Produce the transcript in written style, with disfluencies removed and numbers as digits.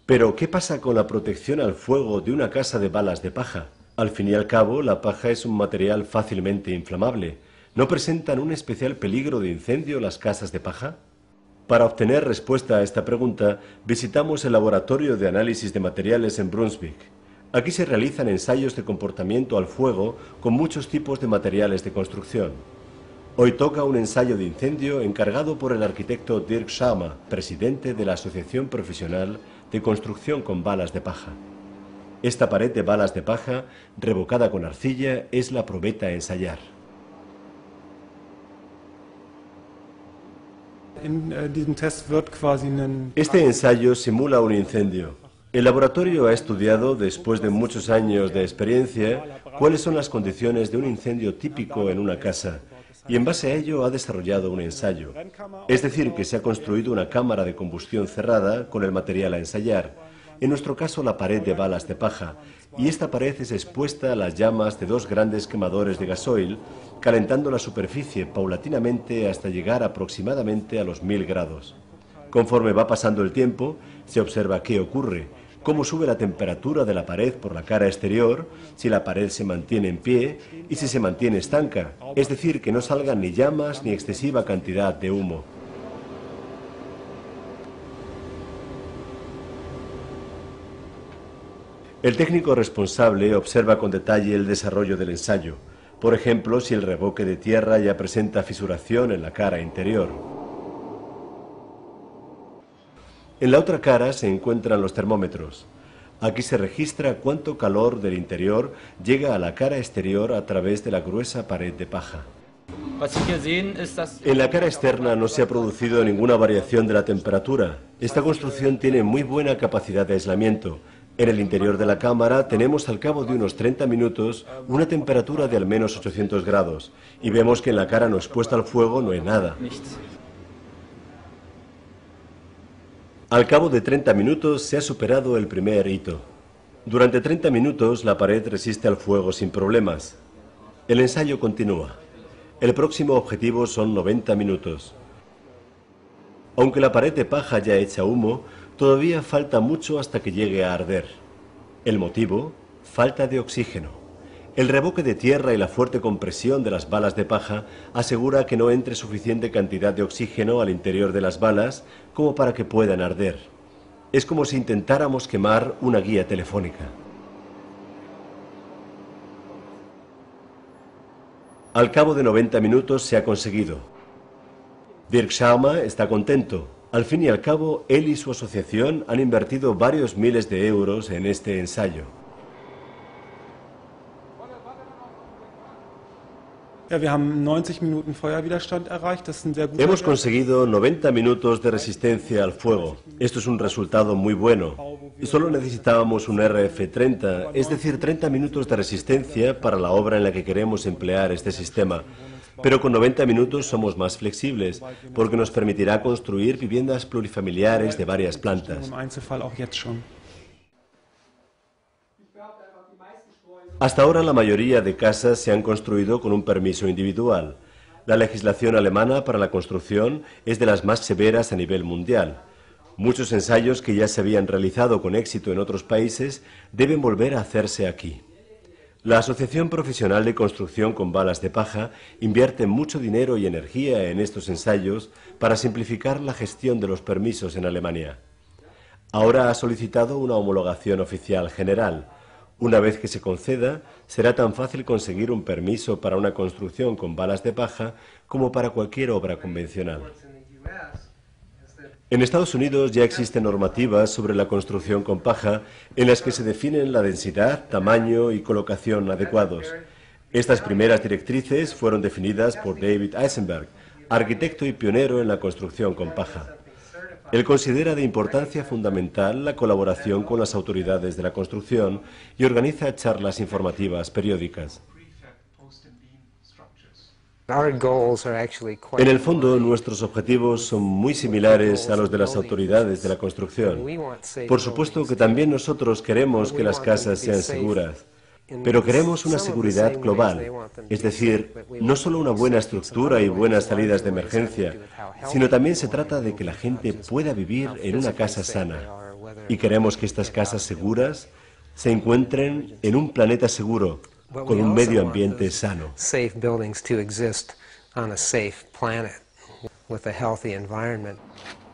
Pero, ¿qué pasa con la protección al fuego de una casa de balas de paja? Al fin y al cabo, la paja es un material fácilmente inflamable. ¿No presentan un especial peligro de incendio las casas de paja? Para obtener respuesta a esta pregunta, visitamos el Laboratorio de Análisis de Materiales en Brunswick. Aquí se realizan ensayos de comportamiento al fuego con muchos tipos de materiales de construcción. Hoy toca un ensayo de incendio encargado por el arquitecto Dirk Schama, presidente de la Asociación Profesional de Construcción con Balas de Paja. Esta pared de balas de paja, revocada con arcilla, es la probeta a ensayar. Este ensayo simula un incendio. El laboratorio ha estudiado, después de muchos años de experiencia, cuáles son las condiciones de un incendio típico en una casa, y en base a ello ha desarrollado un ensayo. Es decir, que se ha construido una cámara de combustión cerrada con el material a ensayar, en nuestro caso la pared de balas de paja, y esta pared es expuesta a las llamas de dos grandes quemadores de gasoil, calentando la superficie paulatinamente hasta llegar aproximadamente a los 1000 grados. Conforme va pasando el tiempo, se observa qué ocurre, cómo sube la temperatura de la pared por la cara exterior, si la pared se mantiene en pie y si se mantiene estanca, es decir, que no salgan ni llamas ni excesiva cantidad de humo. El técnico responsable observa con detalle el desarrollo del ensayo, por ejemplo, si el revoque de tierra ya presenta fisuración en la cara interior. En la otra cara se encuentran los termómetros. Aquí se registra cuánto calor del interior llega a la cara exterior a través de la gruesa pared de paja. En la cara externa no se ha producido ninguna variación de la temperatura. Esta construcción tiene muy buena capacidad de aislamiento. En el interior de la cámara tenemos al cabo de unos 30 minutos una temperatura de al menos 800 grados y vemos que en la cara no expuesta al fuego no hay nada. Al cabo de 30 minutos se ha superado el primer hito. Durante 30 minutos la pared resiste al fuego sin problemas. El ensayo continúa. El próximo objetivo son 90 minutos. Aunque la pared de paja ya echa humo, todavía falta mucho hasta que llegue a arder. El motivo: falta de oxígeno. El revoque de tierra y la fuerte compresión de las balas de paja asegura que no entre suficiente cantidad de oxígeno al interior de las balas como para que puedan arder. Es como si intentáramos quemar una guía telefónica. Al cabo de 90 minutos se ha conseguido. Dirk Schama está contento. Al fin y al cabo, él y su asociación han invertido varios miles de euros en este ensayo. Hemos conseguido 90 minutos de resistencia al fuego. Esto es un resultado muy bueno. Solo necesitábamos un RF30, es decir, 30 minutos de resistencia para la obra en la que queremos emplear este sistema. Pero con 90 minutos somos más flexibles, porque nos permitirá construir viviendas plurifamiliares de varias plantas. Hasta ahora la mayoría de casas se han construido con un permiso individual. La legislación alemana para la construcción es de las más severas a nivel mundial. Muchos ensayos que ya se habían realizado con éxito en otros países deben volver a hacerse aquí. La Asociación Profesional de Construcción con Balas de Paja invierte mucho dinero y energía en estos ensayos para simplificar la gestión de los permisos en Alemania. Ahora ha solicitado una homologación oficial general. Una vez que se conceda, será tan fácil conseguir un permiso para una construcción con balas de paja como para cualquier obra convencional. En Estados Unidos ya existen normativas sobre la construcción con paja en las que se definen la densidad, tamaño y colocación adecuados. Estas primeras directrices fueron definidas por David Eisenberg, arquitecto y pionero en la construcción con paja. Él considera de importancia fundamental la colaboración con las autoridades de la construcción y organiza charlas informativas periódicas. En el fondo, nuestros objetivos son muy similares a los de las autoridades de la construcción. Por supuesto que también nosotros queremos que las casas sean seguras, pero queremos una seguridad global, es decir, no solo una buena estructura y buenas salidas de emergencia, sino también se trata de que la gente pueda vivir en una casa sana. Y queremos que estas casas seguras se encuentren en un planeta seguro, con un medio ambiente sano. Safe buildings to exist on a safe planet with a healthy environment.